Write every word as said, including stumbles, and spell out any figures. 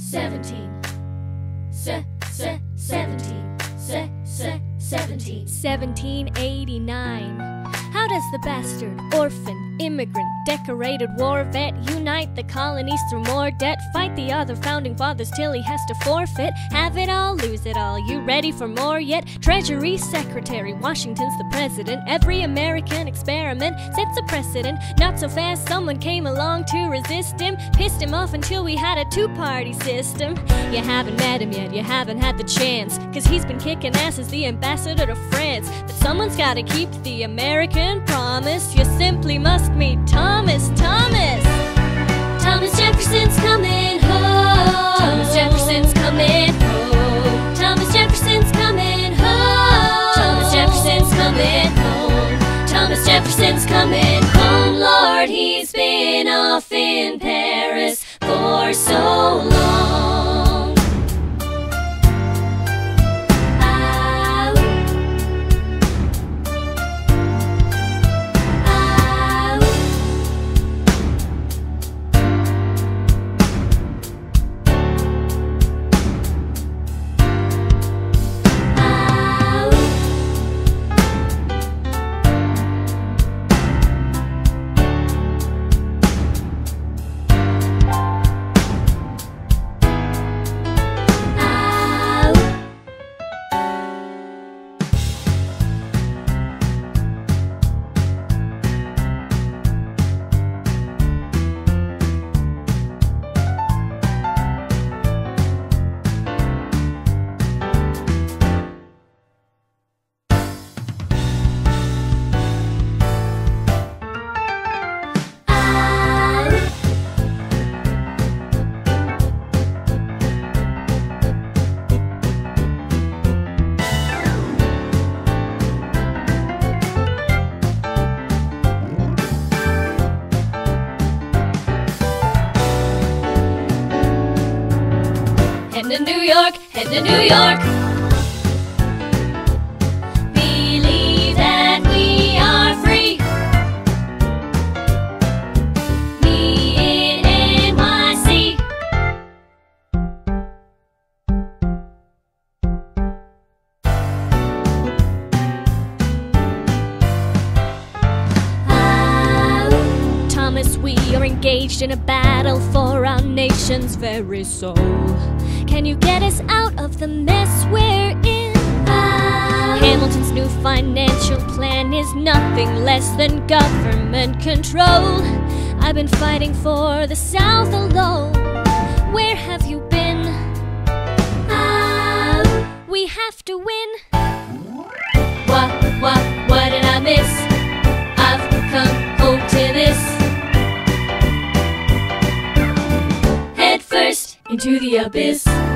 seventeen, se, se, seventeen, se, se, seventeen. seventeen eighty-nine. How does the bastard, orphan, immigrant, decorated war vet unite the colonies through more debt? Fight the other founding fathers till he has to forfeit. Have it all, lose it all. You ready for more yet? Treasury Secretary, Washington's the president. Every American experiment sets a precedent. Not so fast, someone came along to resist him. Pissed him off until we had a two-party system. You haven't met him yet, you haven't had the chance, cause he's been kicking ass as the ambassador to France. But someone's gotta keep the American promise. You simply must meet Thomas, Thomas. Thomas Jefferson's coming home. Thomas Jefferson's coming home. Thomas Jefferson's coming home. Thomas Jefferson's coming home. Thomas Jefferson's coming home. Lord, he's been off in Paris for so long. Heading to New York, heading to New York. Believe that we are free. Me in N Y C. Ah, Thomas, we are engaged in a battle for our nation's very soul. Can you get us out of the mess we're in? Ah. Hamilton's new financial plan is nothing less than government control. I've been fighting for the South alone. Where have you been? Ah. We have to win. What, what, what did I miss? I've come home to this. Head first into the abyss.